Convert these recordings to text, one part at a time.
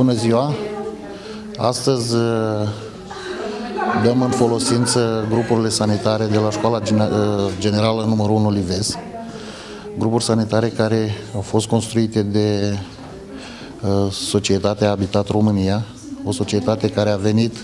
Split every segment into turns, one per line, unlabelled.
Bună ziua! Astăzi dăm în folosință grupurile sanitare de la Școala Generală numărul 1 Livezi. Grupuri sanitare care au fost construite de Societatea Habitat România, o societate care a venit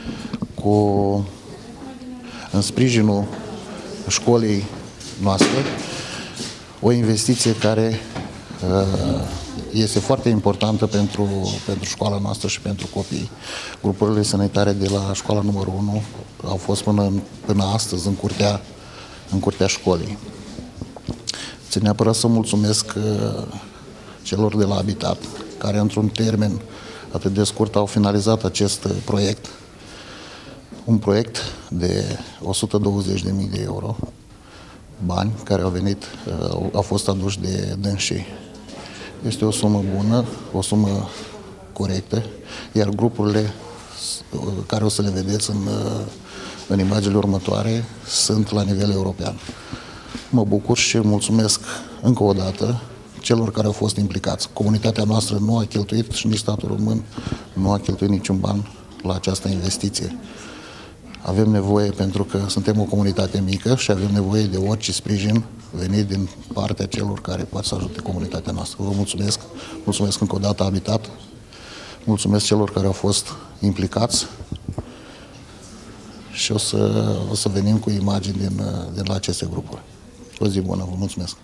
în sprijinul școlii noastre, o investiție care este foarte importantă pentru școala noastră și pentru copii. Grupurile sanitare de la școala numărul 1 au fost până astăzi în curtea școlii. Țin neapărat să mulțumesc celor de la Habitat, care într-un termen atât de scurt au finalizat acest proiect. Un proiect de 120.000 de euro, bani care au fost aduși de dânsii. Este o sumă bună, o sumă corectă, iar grupurile care o să le vedeți în imaginile următoare sunt la nivel european. Mă bucur și mulțumesc încă o dată celor care au fost implicați. Comunitatea noastră nu a cheltuit și nici statul român nu a cheltuit niciun ban la această investiție. Avem nevoie, pentru că suntem o comunitate mică și avem nevoie de orice sprijin venit din partea celor care pot să ajute comunitatea noastră. Vă mulțumesc, mulțumesc încă o dată Habitat, mulțumesc celor care au fost implicați și o să venim cu imagini din la aceste grupuri. O zi bună, vă mulțumesc!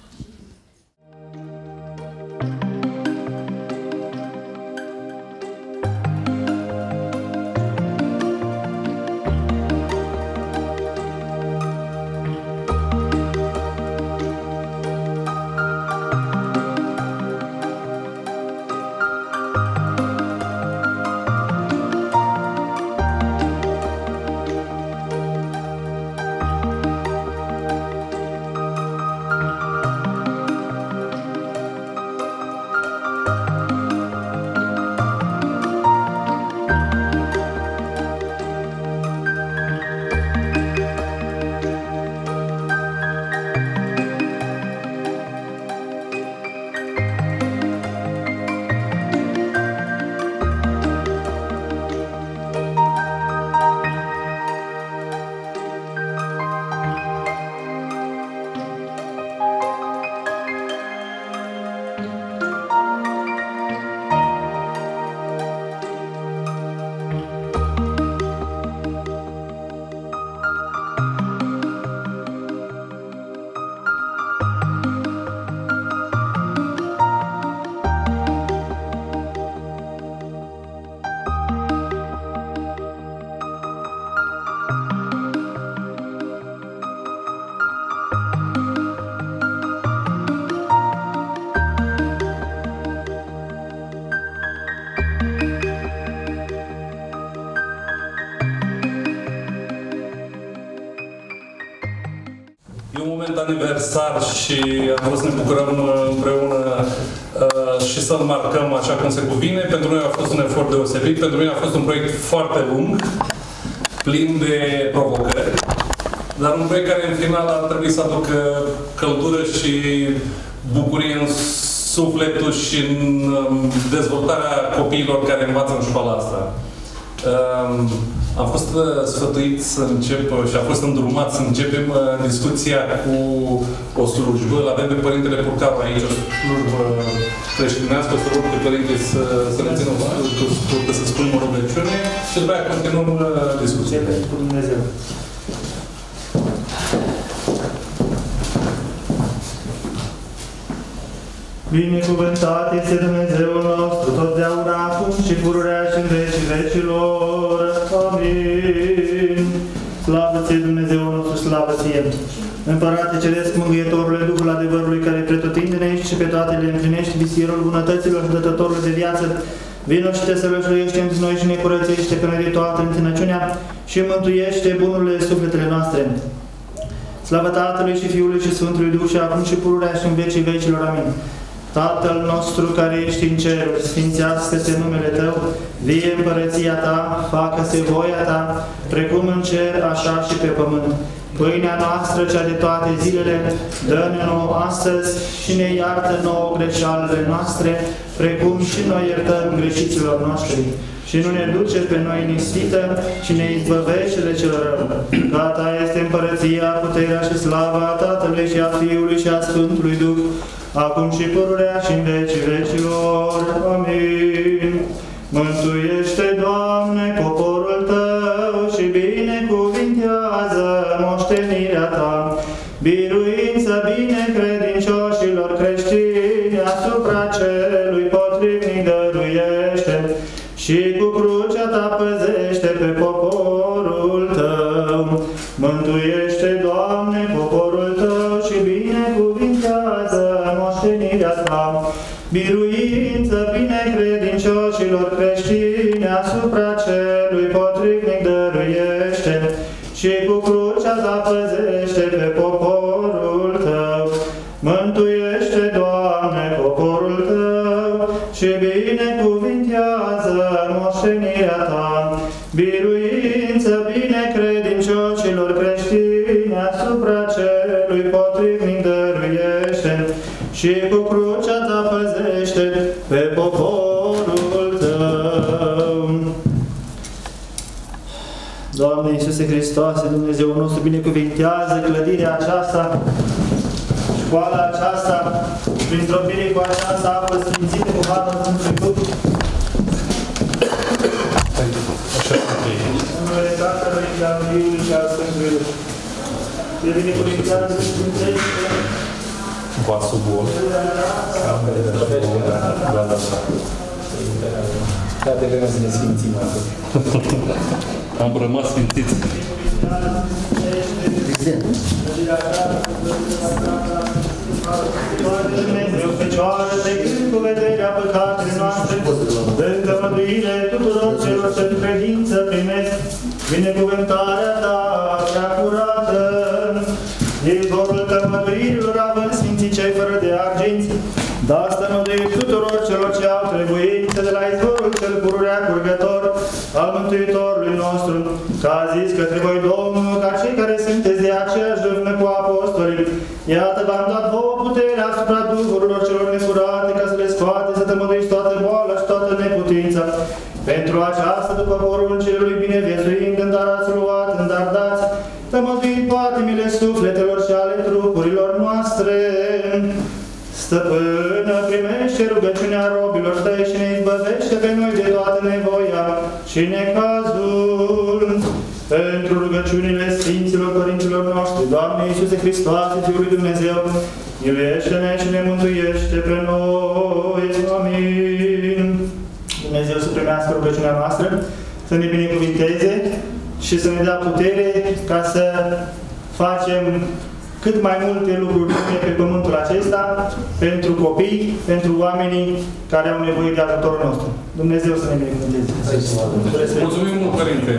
E un moment aniversar și am vrut să ne bucurăm împreună și să-l marcăm așa cum se cuvine. Pentru noi a fost un efort deosebit, pentru mine a fost un proiect foarte lung, plin de provocări, dar un proiect care în final ar trebui să aducă căldură și bucurie în sufletul și în dezvoltarea copiilor care învață în școala asta. Am fost sfătuit să încep și am fost îndrumat să începem discuția cu o slujbă. Îl avem pe Părintele Purcaru aici, o slujbă creștinească, o să rog pe Părinte să ne țină scurtă, să spunem o rugăciune și după aceea continuăm discuția.
Cu Dumnezeu. Binecuvântat este Dumnezeul nostru, totdeauna, acum și pururea și în vecii vecilor. Amin. Slavă ție, Dumnezeul nostru, slavă ție! Împărate Ceresc, Mângâietorule, Duhul adevărului, care pretutindene ești și pe toate le împlinești, visierul bunătăților și dătătorul de viață, vino și te sălășluiește între noi și ne curățește pe noi de toată întinăciunea și mântuiește bunurile sufletele noastre. Slavă Tatălui și Fiului și Sfântului Duh și acum și pururea și în vecii vecilor. Amin. Tatăl nostru care ești în ceruri, sfințească-se numele Tău, vie împărăția Ta, facă-se voia Ta, precum în cer, așa și pe pământ. Pâinea noastră, cea de toate zilele, dă-ne nouă astăzi și ne iartă nouă greșalele noastre, precum și noi iertăm greșiților noștri. Și nu ne duce pe noi în ispită, ci ne izbăvește de cel rău. Că a Ta este împărăția, puterea și slava a Tatălui și a Fiului și a Sfântului Duh, acum și pururea și în vecii vecilor. Amin. Mântuiește, Doamne, poporul Tău și binecuvintează moștenirea Ta. Biruință binecredincioșilor creștini asupra celui potrivnic dăruiește și cu crucea Ta păzește pe poporul Tău. Mântuiește, Doamne, poporul Tău și binecuvintează moștenirea Ta. Biruință binecredincioșilor creștini asupra celui potrivnic dăruiește și cu crucea Ta păzește pe poporul Tău. Mântuiește, Doamne, poporul Tău și binecuvintează moștenirea Ta. Biruință binecredincioșilor creștini asupra celui potrivnic dăruiește și cu crucea Ta păzește pe poporul Tău. Doamne Iisuse Hristoase, Dumnezeul nostru, binecuvintează clădirea aceasta, școala aceasta, printr-o bine cu aceasta apă sfințită cu Harul Sfântului Duh. În numele Tatălui și al Fiului și al Sfântului Duh. Te binecuvintează și sfințește
vasul bun.
Toate vrem să ne sfințim acum.
Am rămas sfințiți.
Dumnezeu Fecioară, te cânt cu vederea păcatele noastre, dă mântuire tuturor celor ce în credință primesc binecuvântarea Ta prea curată. Izvorul tămăduirilor având sfinții cei fără de arginți, da stămăduiri tuturor celor ce au trebuință de la izvorul cel pururea curgător al Mântuitorului nostru, că a zis către voi Domnul, ca cei care sunteți de aceeași dârnă cu apostolii, iată v-am dat vouă puterea asupra duhurilor celor necurate, ca să le scoate, să tămăduiți toată boala și toată neputința. Pentru aceasta, după poruncelui binevizuind, în dar ați luat, în dar dați, tămăduind patimile sufletelor și ale trupurilor noastre. Stăpână, primește rugăciunea robilor Tăi și ne izbăvește pe noi de toată nevoia și necazul. Pentru rugăciunile Sfinților Părinților noștri, Doamne Iisuse Hristoase, Fiul lui Dumnezeu, iubește-ne și ne mântuiește pe noi. Amin. Dumnezeu să primească rugăciunea noastră, să ne binecuvinteze și să ne dea putere ca să facem cât mai multe lucruri bune pe pământul acesta, pentru copii, pentru oamenii care au nevoie de ajutorul nostru. Dumnezeu să ne binecuvânteze.
Mulțumim mult, Părinte.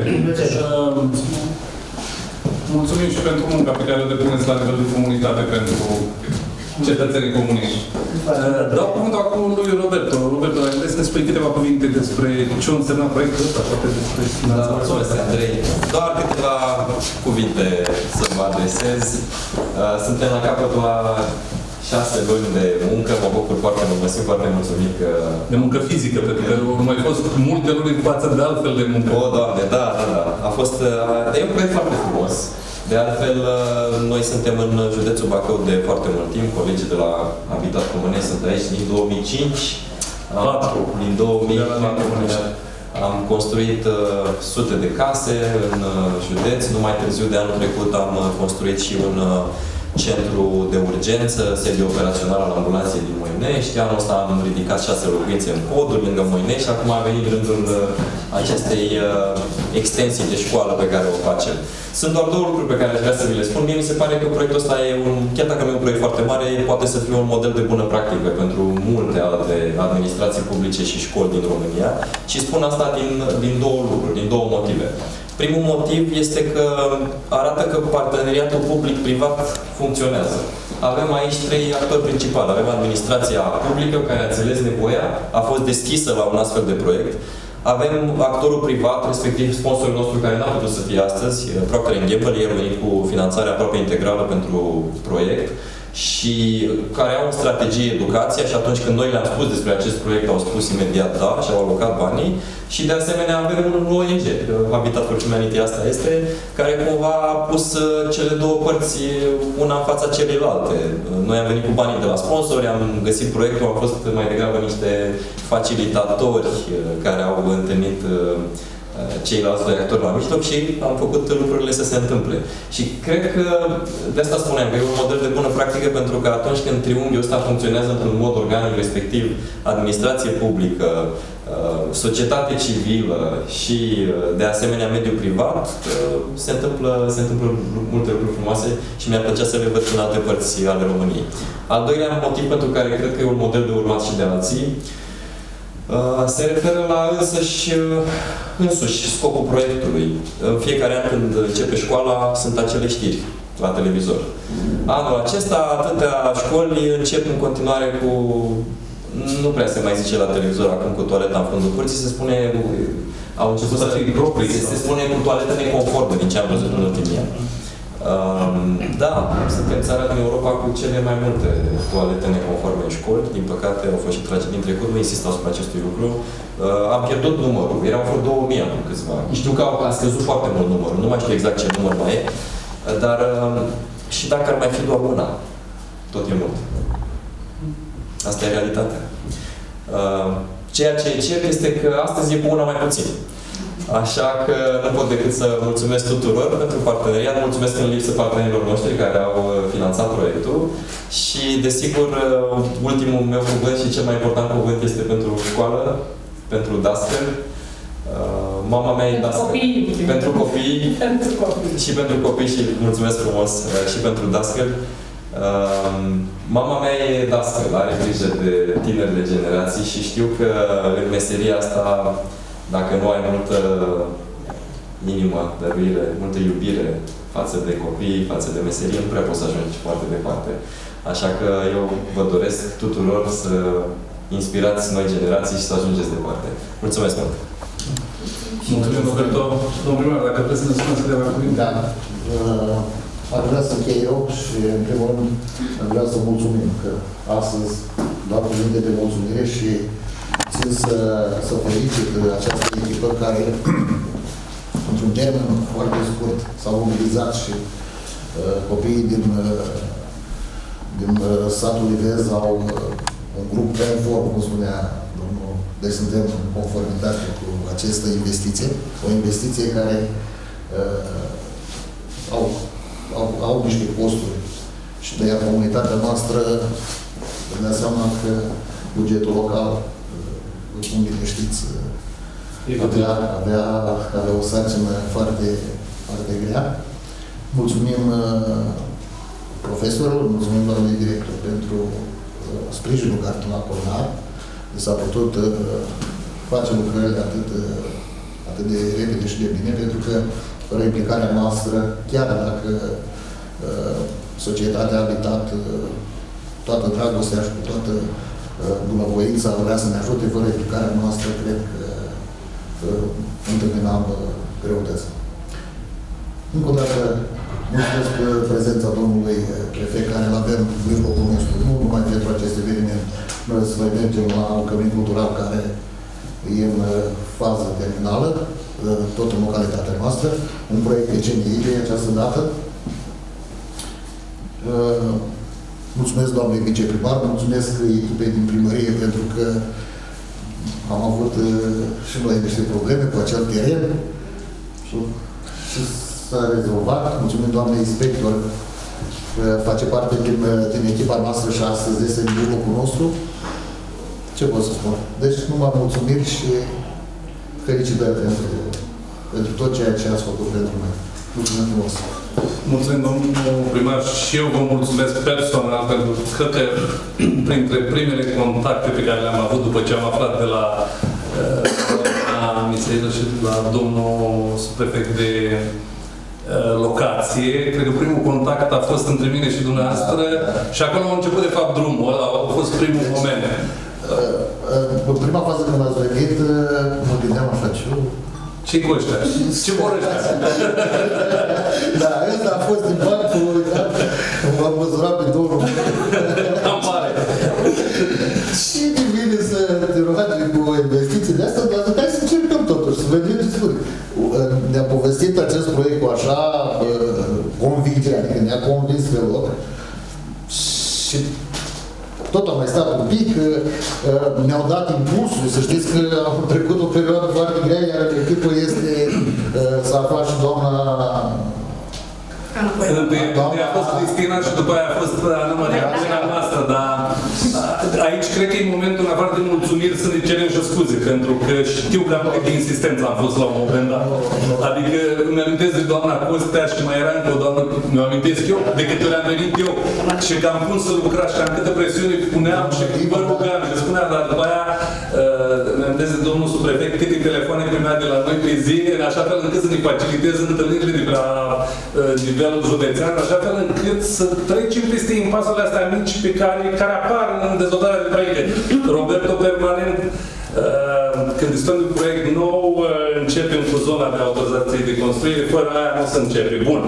Mulțumim și pentru munca pe care o depuneți la nivel de comunitate pentru cetățenii comuniști. Dau cuvântul acum lui Roberto. Roberto, ai putea să ne spui câteva cuvinte despre ce însemna proiectul ăsta, poate despre finanțare?
Mulțumesc, Andrei. Doar câteva cuvinte să vă adresez. Suntem la capătul a 6 luni de muncă. Mă bucur foarte mult, mă simt foarte mulțumit că...
De muncă fizică, pentru că au mai fost multe luni în față de altfel de muncă.
O, Doamne, da. A fost... E un proiect foarte frumos. De altfel, noi suntem în județul Bacău de foarte mult timp. Colegii de la Habitat Comunei sunt aici din 2005. Din 2004 am construit sute de case în județ. Numai târziu de anul trecut am construit și un centru de urgență, sediu operațional al ambulanței din Moinești. Anul ăsta am ridicat 6 locuințe în poduri lângă Moinești și acum a venit rândul acestei extensii de școală pe care o facem. Sunt doar două lucruri pe care aș vrea să vi le spun. Mie mi se pare că proiectul ăsta e chiar dacă nu e un proiect foarte mare, poate să fie un model de bună practică pentru multe alte administrații publice și școli din România. Și spun asta din două lucruri, din două motive. Primul motiv este că arată că parteneriatul public-privat funcționează. Avem aici 3 actori principali. Avem administrația publică, care a înțeles nevoia, a fost deschisă la un astfel de proiect. Avem actorul privat, respectiv sponsorul nostru care n-a putut să fie astăzi, Procter & Gamble, el a venit cu finanțarea aproape integrală pentru proiect și care au în strategie educația și atunci când noi le-am spus despre acest proiect au spus imediat da și au alocat banii și de asemenea avem un ONG, Habitat for Humanity asta este, care cumva a pus cele două părți una în fața celelalte. Noi am venit cu banii de la sponsori, am găsit proiectul, au fost mai degrabă niște facilitatori care au întâlnit ceilalți doi actori la mijloc și am făcut lucrurile să se întâmple. Și cred că, de asta spuneam, că e un model de bună practică pentru că atunci când triunghiul ăsta funcționează într-un mod organic, respectiv administrație publică, societate civilă și, de asemenea, mediul privat, se întâmplă multe lucruri frumoase și mi-ar plăcea să le văd în alte părți ale României. Al doilea motiv pentru care cred că e un model de urmat și de alții, se referă la însuși scopul proiectului. În fiecare an când începe școala, sunt acele știri la televizor. Anul acesta, atâtea școli încep în continuare cu... Nu prea se mai zice la televizor acum cu toaleta în fundul curții, se spune... Au început să fie proprii. Se spune cu toaletă neconformă, din ce am văzut în ultimii ani. Da, suntem țara din Europa cu cele mai multe toalete neconforme în școli. Din păcate, au fost și tragedii din trecut, nu insist asupra acestui lucru. Am pierdut numărul, erau vreo 2000 acum câțiva ani. Știu că a scăzut foarte mult numărul, nu mai știu exact ce număr mai e, dar și dacă ar mai fi doar una, tot e mult. Asta e realitatea. Ceea ce e cert este că astăzi e cu una mai puțin. Așa că nu pot decât să mulțumesc tuturor pentru parteneriat, mulțumesc în lipsă partenerilor noștri care au finanțat proiectul și, desigur, ultimul meu cuvânt și cel mai important cuvânt este pentru școală, pentru dascăl. Mama mea e dascăl. Pentru copii. Și pentru copii și mulțumesc frumos și pentru dascăl. Mama mea e dascăl, are grijă de tinerile generații și știu că în meseria asta, dacă nu ai multă inimă, dăruire, multă iubire față de copii, față de meserie, nu prea poți să ajungi foarte departe. Așa că eu vă doresc tuturor să inspirați noi generații și să ajungeți departe. Mulțumesc mult!
Mulțumim, Roberto. Domnul primar, dacă vreți să ne spuneți câteva cuvinte.
Da. Aș vrea să închei eu și, în primul rând, vreau să mulțumim că astăzi doar cuvinte de mulțumire și țin să felicit această echipă care, într-un termen foarte scurt, s-au mobilizat și copiii din satul Livez au un grup conform, cum spunea domnul. Deci suntem în conformitate cu această investiție. O investiție care au niște costuri și de aia comunitatea noastră îmi dea seama că bugetul local, cum bine știți, avea o sarcină foarte, foarte grea. Mulțumim profesorilor, mulțumim doamnei director pentru sprijinul care l-a acordat. S-a putut face lucrările atât de repede și de bine, pentru că fără implicarea noastră, chiar dacă societatea a habitat toată dragostea și cu toată bunăvoința vrea să ne ajute, fără implicarea noastră, cred că întâmpinam greutăți. Încă o dată, mulțumesc prezența domnului prefect, care îl avem în mijlocul nostru, nu numai pentru acest eveniment. Noi să mai mergem la un cămin cultural care e în fază terminală, tot în localitatea noastră, un proiect de CNI de această dată. Mulțumesc doamnei viceprimar, mulțumesc echipei din primărie pentru că am avut și noi niște probleme cu acel teren și s-a rezolvat. Mulțumim doamnei inspector că face parte din echipa noastră și astăzi este în mijlocul nostru. Ce pot să spun? Deci numai mulțumiri și felicitări pentru tot ceea ce ați făcut pentru noi. Mulțumim frumos!
Mulțumim, domnul primar, și eu vă mulțumesc personal, pentru că cred că printre primele contacte pe care le-am avut după ce am aflat de la Miseilă și la domnul subprefect de locație, cred că primul contact a fost între mine și dumneavoastră și acolo a început de fapt drumul ăla, a fost primul moment.
în prima fază când ați venit, mă gândeam așa,
Ce-i cu ăștia? Ce vor ăștia?
Da, ăsta a fost impactul, m-am măsurat pe 2 luni.
Am mare.
Și vine să te roage cu investițiile astea, dar hai să încercăm totuși, să vedem ce spune. Ne-a povestit acest proiect cu așa convingere, adică ne-a convins pe loc. Și tot am mai stat un pic, ne-au dat impulsul, să știți că am trecut o perioadă foarte grea, iar echipul este, s-a aflat și doamna...
Întâi a fost Cristina și după aia a fost Ana Maria, Ana noastră, dar aici cred că e momentul, în afară de mulțumiri, să ne cerem și scuze, pentru că știu că am de insistență am fost la un moment dat. Adică îmi amintesc de doamna Costea și mai era încă o doamnă, mi-o amintesc eu, de câte ori am venit eu și că am pus să lucra și am câtă presiune puneam și vă rugam și spuneam, dar după aia îmi amintesc de domnul subprefect câte telefoane primea de la noi pe zi, în așa fel încât să ne faciliteze întâlnirile de la nivelul județean, așa fel încât să trecem peste impasurile astea mici pe care apar în dezvoltarea de proiecte. Roberto permanent, când discutăm de un proiect nou, începem cu zona de autorizație de construire, fără aia nu se începe. Bun.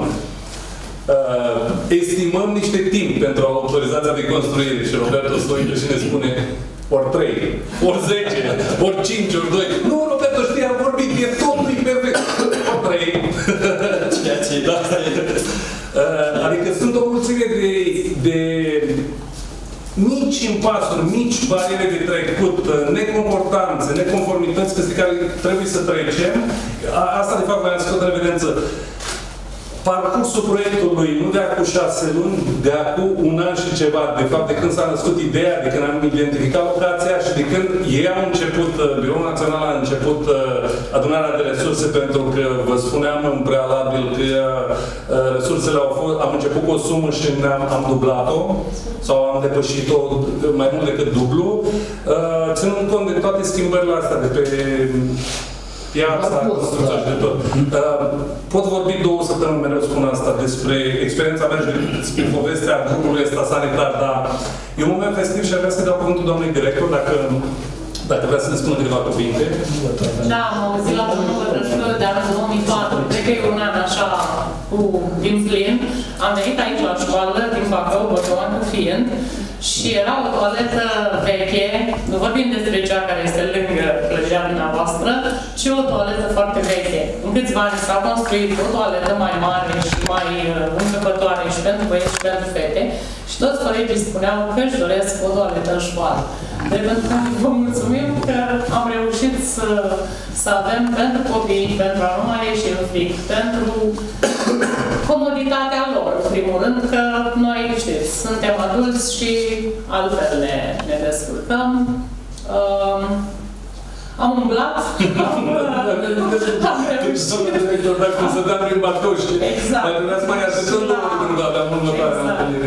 Estimăm niște timp pentru autorizația de construire și Roberto Stoică și ne spune ori 3, ori 10, ori 5, ori 2. Nu, Roberto, știi, am vorbit, e totul perfect. Ori 3.
Ceea ce da.
Adică sunt o mulțime de mici impasuri, mici bariere de trecut, necomportanțe, neconformități peste care trebuie să trecem. Asta, de fapt, v-am scos în evidență. Parcursul proiectului, nu de acum 6 luni, de acum 1 an și ceva, de fapt, de când s-a născut ideea, de când am identificat locația și de când ei au început, Biroul Național a început adunarea de resurse, pentru că vă spuneam în prealabil că resursele au fost, am început cu o sumă și am dublat-o, sau am depășit-o mai mult decât dublu, ținând cont de toate schimbările astea de pe piața, construcția și de tot. Pot vorbi 2 săptămâni, mereu spun asta, despre experiența mea și despre povestea grupului ăsta sanitar, dar e un moment festiv și aș vrea să dau cuvântul doamnei director, dacă vrea să ne spună câteva cuvinte.
Da, am auzit la domnul Vărășcă de anul 2004, cred că e un an așa din plin. Am venit aici la școală, din Bacău, Băcăuantul fiind, și era o toaletă veche, nu vorbim despre cea care este lângă clădirea dumneavoastră, ci o toaletă foarte veche. În câțiva ani s-a construit o toaletă mai mare și mai încăpătoare și pentru băieți și pentru fete și toți colegii spuneau că își doresc o toaletă în școală. Deci pentru că vă mulțumim că am reușit să avem pentru copii, pentru a nu mai ieși în fric, pentru comoditatea lor, în primul rând, că noi, știți, suntem adulți și altfel ne descurcăm. Am umblat, am reușit.
Dacă să dăm prin Bacău și mai vreați mai așteptăm când aveam următoarea întâlnire.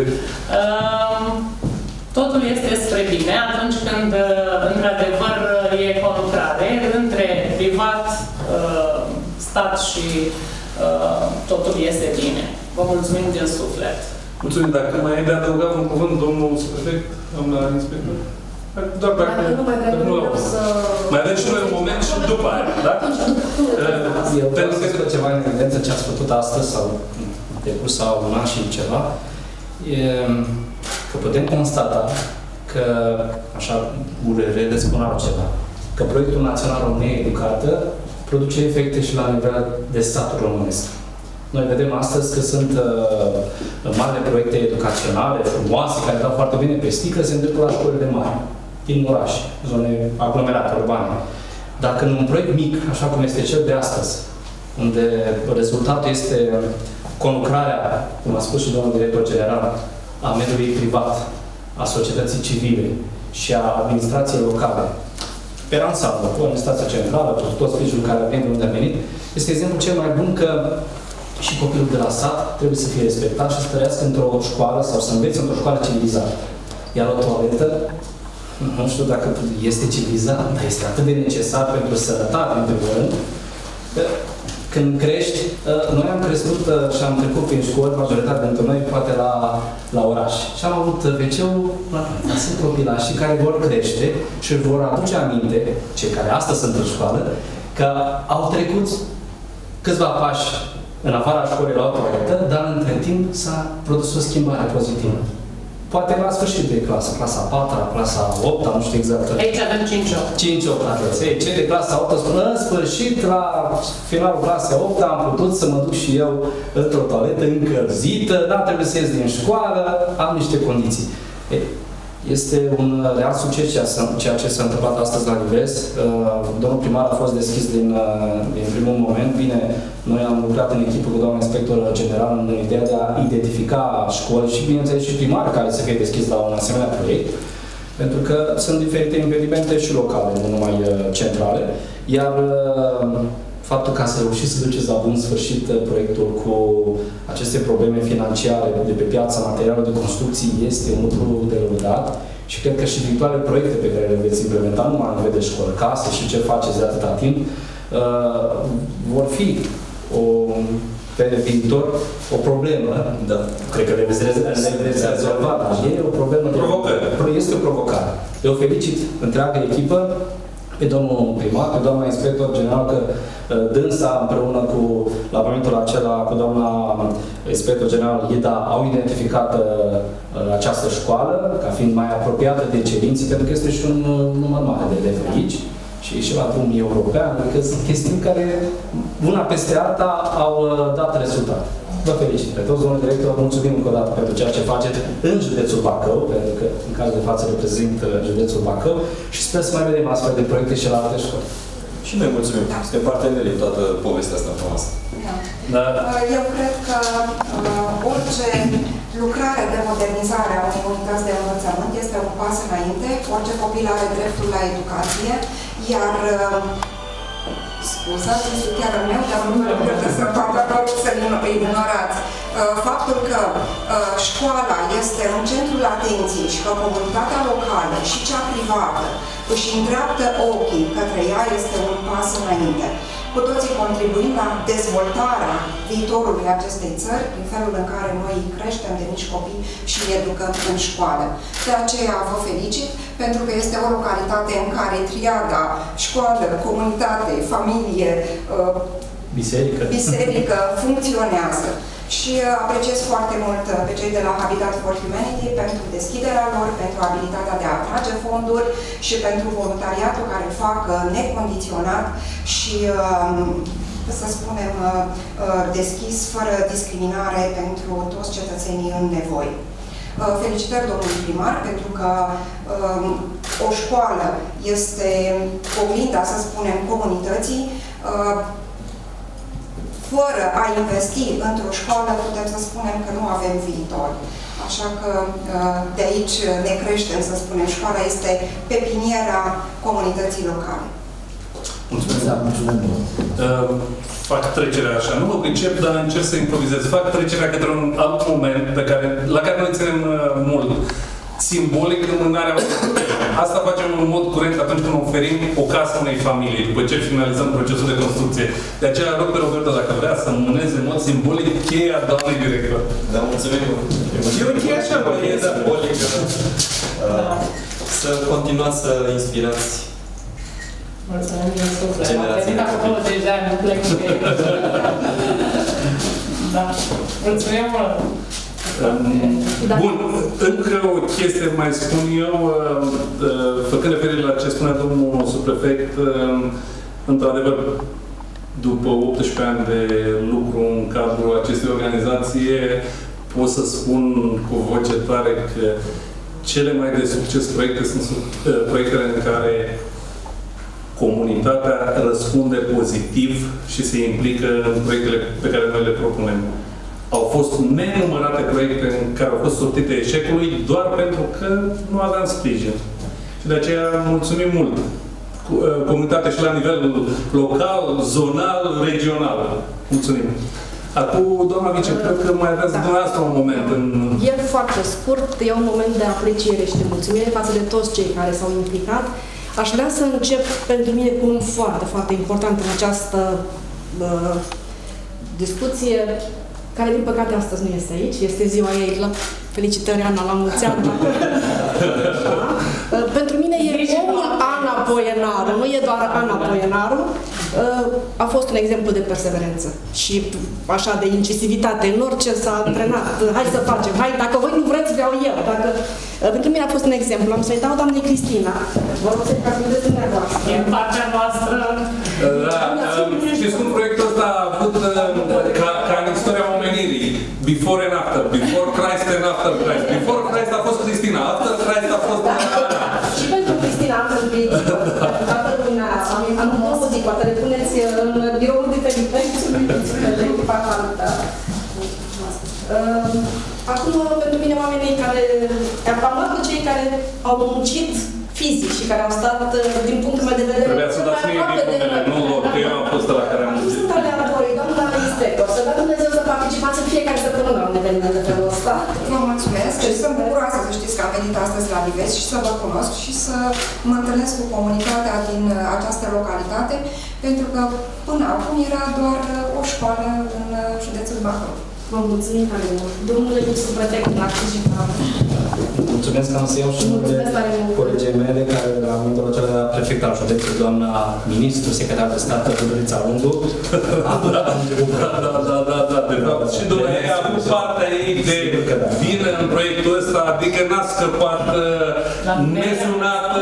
Totul este spre bine atunci când, într-adevăr, e conlucrare între privat, stat și totul este bine. Vă mulțumim din suflet.
Mulțumim. Dacă mai e de adăugat un cuvânt, domnul subprefect, doamna inspector? Doar dacă nu l-au pus. Mai avem și noi un moment și după aia, da?
Eu vreau să spun ceva în evidență ce ați făcut astăzi sau decurs sau un an și ceva. Că putem constata că, așa, URL spun altceva, că proiectul național România Educată produce efecte și la nivel de statul românesc. Noi vedem astăzi că sunt mari proiecte educaționale, frumoase, care dau foarte bine pe sticlă, se întâmplă la școlile mari, din orașe, zone aglomerate, urbane. Dacă în un proiect mic, așa cum este cel de astăzi, unde rezultatul este conlucrarea, cum a spus și domnul director general, a mediului privat, a societății civile și a administrației locale, pe ansamblu, cu administrația centrală, cu tot sprijinul care a venit de unde a venit, este exemplul cel mai bun că și copilul de la sat trebuie să fie respectat și să trăiască într-o școală sau să învețe într-o școală civilizată. Iar o toaletă, nu știu dacă este civilizată, dar este atât de necesar pentru sănătate, în primul rând, când crești, noi am crescut și am trecut prin școli, majoritatea dintre noi, poate la oraș. Și am avut WC-ul la noi. Sunt copilașii care vor crește și își vor aduce aminte, cei care astăzi sunt în școală, că au trecut câțiva pași în afara școlii la o toaletă, dar între timp s-a produs o schimbare pozitivă. Poate la sfârșit de clasă, clasa 4-a, clasa 8-a, nu știu exact.
Aici avem 5-8.
5-8 aveți. Ei, cei de clasa 8 spun, în sfârșit, la finalul clasei 8 am putut să mă duc și eu într-o toaletă încălzită, dar trebuie să ies din școală, am niște condiții. Ei, este un real succes ceea ce s-a întâmplat astăzi la Lives. Domnul primar a fost deschis din primul moment. Bine, noi am lucrat în echipă cu doamna inspector general în ideea de a identifica școli și, bineînțeles, și primari care să fie deschis la un asemenea proiect. Pentru că sunt diferite impedimente și locale, nu numai centrale. Iar faptul că ați reușit să duceți la bun sfârșit proiectul cu aceste probleme financiare de pe piața materialelor de construcții este un lucru de lăudat și cred că și viitoarele proiecte pe care le veți implementa numai în nivel de școli, case și ce faceți de atâta timp, vor fi pe viitor o problemă. Da. Cred că le veți rezolva, dar e o problemă. Este o provocare. Eu felicit întreaga echipă, pe domnul primar, pe doamna inspector general, că dânsa împreună cu, la momentul acela, cu doamna inspector general IDA, au identificat această școală ca fiind mai apropiată de cerinții, pentru că este și un număr mare de elevi aici și și la drum european, adică sunt chestiuni care, una peste alta, au dat rezultat. Vă felicit pe toți, domnule director, mulțumim încă o dată pentru ceea ce faceți în județul Bacău, pentru că în cazul de față reprezint județul Bacău și sper să mai vedem astfel de proiecte și la alte școli.
Și noi mulțumim. Suntem parteneri în toată povestea asta frumoasă.
Da. Eu cred că orice lucrare de modernizare a unei unități de învățământ este un pas înainte. Orice copil are dreptul la educație, iar scuzați, este chiar al meu, dar nu vă rog să-l ignorați. Faptul că școala este în centrul atenției și că comunitatea locală și cea privată își îndreaptă ochii către ea este un pas înainte. Cu toții contribuim la dezvoltarea viitorului acestei țări prin felul în care noi creștem de mici copii și îi educăm în școală. De aceea vă felicit, pentru că este o localitate în care triada școală, comunitate, familie, biserică funcționează. Și apreciez foarte mult pe cei de la Habitat for Humanity pentru deschiderea lor, pentru abilitatea de a atrage fonduri și pentru voluntariatul care fac necondiționat și, să spunem, deschis, fără discriminare pentru toți cetățenii în nevoie. Felicitări domnului primar, pentru că o școală este oglinda, să spunem, comunității. Fără a investi într-o școală, putem să spunem că nu avem viitor. Așa că de aici ne creștem, să spunem, școala este pepiniera comunității locale.
Mulțumesc. Fac trecerea așa, nu mă pricep, dar încerc să improvizez. Fac trecerea către un alt moment la care noi ținem mult. Simbolic lumânarea. Asta facem în mod curent atunci când oferim o casă unei familii, după ce finalizăm procesul de construcție. De aceea rog pe Roberto, dacă vrea să mâneze în mod simbolic cheia doamnei director.
Da, mulțumim.
E o cheie așa, bă,
e simbolic. Să continuați să inspirați.
Mulțumim din suflet. M-am gândit acum 20 de ani, nu plec cu ei. Da. Mulțumim mult.
Bun, încă o chestie mai spun eu, făcând referire la ce spunea domnul subprefect, într-adevăr, după 18 ani de lucru în cadrul acestei organizații, pot să spun cu voce tare că cele mai de succes proiecte sunt proiectele în care comunitatea răspunde pozitiv și se implică în proiectele pe care noi le propunem. Au fost nenumărate proiecte în care au fost sortite eșecului doar pentru că nu aveam sprijin. Și de aceea mulțumim mult. Comunitatea și la nivel local, zonal, regional. Mulțumim. Acum, doamna vice, cred că mai aveți dumneavoastră un moment în...
E foarte scurt, e un moment de apreciere și de mulțumire față de toți cei care s-au implicat. Aș vrea să încep pentru mine cu un foarte, foarte important în această discuție care, din păcate, astăzi nu este aici. Este ziua ei. Felicitări, Ana, la mulți ani. Pentru mine e omul Ana Poienaru, nu e doar Ana Poienaru. A fost un exemplu de perseverență și așa de incisivitate în orice s-a antrenat. Hai să facem, hai, dacă voi nu vreți, vreau eu. Pentru mine a fost un exemplu. Am să-i dau doamnei Cristina. Vă rog să-i capitulez dumneavoastră.
E în partea noastră.
Da, știți cum proiectul ăsta a avut ca în istoria omenirii. Before and after. Before Christ and after Christ. Before Christ a fost Cristina. After Christ a fost Ana.
Și pentru Cristina am pentru toată lumea. Am două zi, poate le puneți în birouri diferite. Acum, pentru mine, oamenii care am luat cu cei care au muncit fizic și care au stat, din punctul meu de vedere,
trebuia să dați mie diplomele, nu lor, că eu am fost la care am muncit.
Sunt aleatorii, doamna inspector, să dea Dumnezeu să participați în fiecare săptămână la un eveniment de felul ăsta.
Vă mulțumesc și sunt bucuroasă să știți că am venit astăzi la Liveț și să vă cunosc și să mă întâlnesc cu comunitatea din această localitate, pentru că până acum era doar o școală în județul Bacău.
Vă mulțumim tare mult. Domnule subprefect, în activitate.
Mulțumesc că am să iau și numele colegii mele, care am introducere la prefect al județului, doamna ministru, secretar de stat, Dorița Lundu.
Da, de fapt. Și dumneavoastră a avut partea ei de vină în proiectul ăsta, adică n-a scăpat nesunată,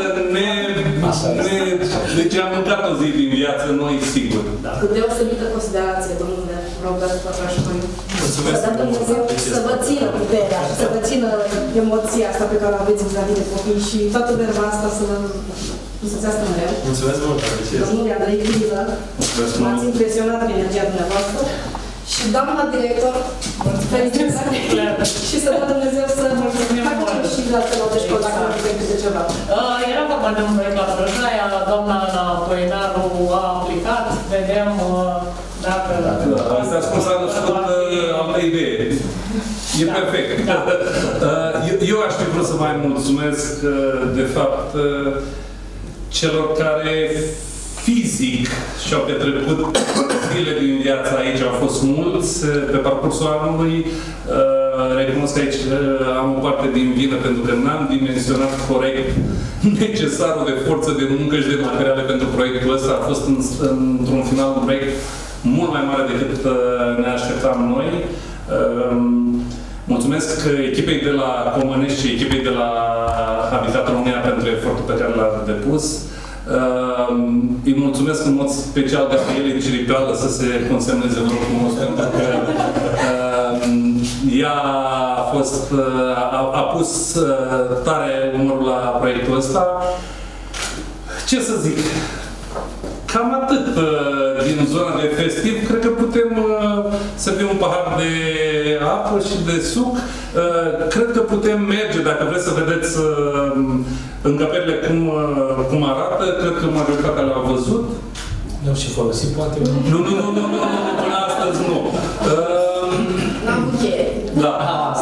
deci am mâncat o zi din viață noi, sigur.
Cu deosebită considerație, domnule Robert Pătrașoiu. Să dea Dumnezeu să vă țină puterea și să vă țină emoția asta pe care o aveți vis-a-vis de copii și toată verba asta să vă însuțească mereu.
Mulțumesc mult, apreciez.
Domnule Andrei Crilă, m-ați impresionat în energia dumneavoastră. Și doamna director, felicitări și să dea Dumnezeu să vă facă și la celor de școală dacă nu putem de ceva.
Era vorba de un proiect la Brăjaia, doamna Ana Poienaru a aplicat, vedem dacă...
Asta a spus, a născut altă idee. E perfect. Eu aș fi vrut să mai mulțumesc, de fapt, celor care fizic și-au petrecut zile din viața aici. Au fost mulți pe parcursul anului. Recunosc că aici am o parte din vină pentru că n-am dimensionat corect necesarul de forță de muncă și de materiale pentru proiectul ăsta. A fost într-un final un proiect mult mai mare decât ne așteptam noi. Mulțumesc echipei de la Comănești și echipei de la Habitat România pentru efortul pe care l-a depus. Îi mulțumesc în mod special Gabrielei Ciripeală să se consemneze vreo frumos, pentru că ea a pus tare umărul la proiectul ăsta. Ce să zic? Cam atât din zona de festiv. Cred că putem să fim un pahar de apă și de suc. Cred că putem merge, dacă vreți să vedeți încăperile cum arată. Cred că majoritatea le-au văzut.
Nu și folosit, poate?
Nu, până astăzi nu.
N-am buchet.
Da.